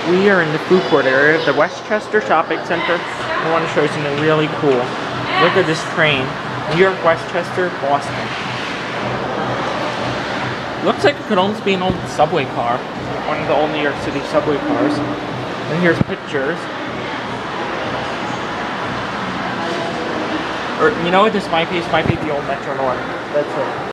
We are in the food court area of the Westchester shopping center. I want to show you something really cool. Look at this train. New York, Westchester, Boston. Looks like it could almost be an old subway car. One of the old New York City subway cars. And here's pictures. Or you know what this might be? This might be the old Metro North. That's it.